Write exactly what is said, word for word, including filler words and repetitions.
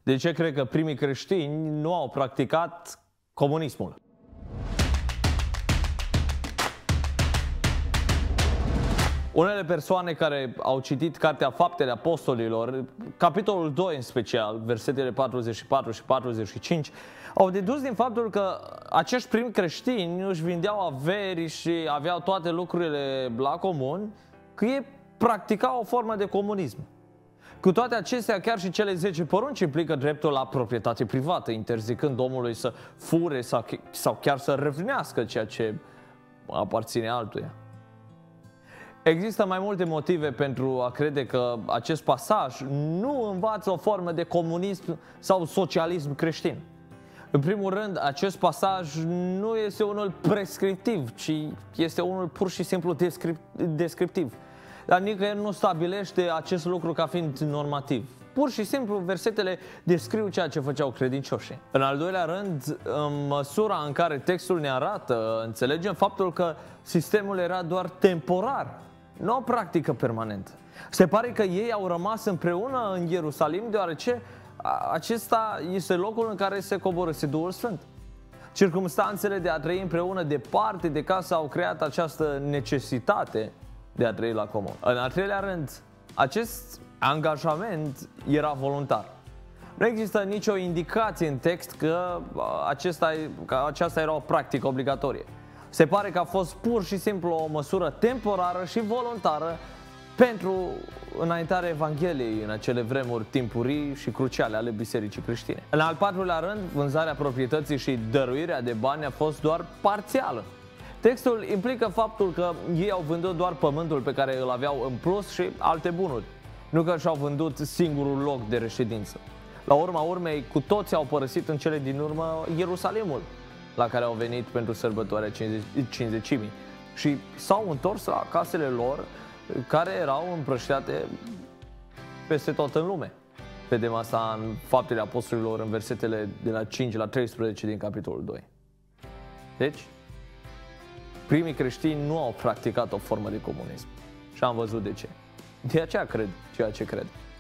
De ce cred că primii creștini nu au practicat comunismul? Unele persoane care au citit Cartea Faptele Apostolilor, capitolul doi în special, versetele patruzeci și patru și patruzeci și cinci, au dedus din faptul că acești primi creștini își vindeau averi și aveau toate lucrurile la comun, că ei practicau o formă de comunism. Cu toate acestea, chiar și cele zece porunci implică dreptul la proprietate privată, interzicând omului să fure sau, sau chiar să răvnească ceea ce aparține altuia. Există mai multe motive pentru a crede că acest pasaj nu învață o formă de comunism sau socialism creștin. În primul rând, acest pasaj nu este unul prescriptiv, ci este unul pur și simplu descriptiv. Dar nicăieri nu stabilește acest lucru ca fiind normativ. Pur și simplu, versetele descriu ceea ce făceau credincioșii. În al doilea rând, în măsura în care textul ne arată, înțelegem faptul că sistemul era doar temporar, nu o practică permanentă. Se pare că ei au rămas împreună în Ierusalim deoarece acesta este locul în care se coborâse Duhul Sfânt. Circumstanțele de a trăi împreună departe de casă au creat această necesitate de a trăi la comun. În al treilea rând, acest angajament era voluntar. Nu există nicio indicație în text că, acesta, că aceasta era o practică obligatorie. Se pare că a fost pur și simplu o măsură temporară și voluntară pentru înaintarea Evangheliei în acele vremuri timpurii și cruciale ale bisericii creștine. În al patrulea rând, vânzarea proprietății și dăruirea de bani a fost doar parțială. Textul implică faptul că ei au vândut doar pământul pe care îl aveau în plus și alte bunuri, nu că și-au vândut singurul loc de reședință. La urma urmei, cu toții au părăsit în cele din urmă Ierusalimul, la care au venit pentru sărbătoarea Cincizecimii, și s-au întors la casele lor, care erau împrăștiate peste tot în lume. Vedem asta în Faptele Apostolilor, în versetele de la cinci la treisprezece din capitolul doi. Deci, primii creștini nu au practicat o formă de comunism. Și am văzut de ce. De aceea cred ceea ce cred.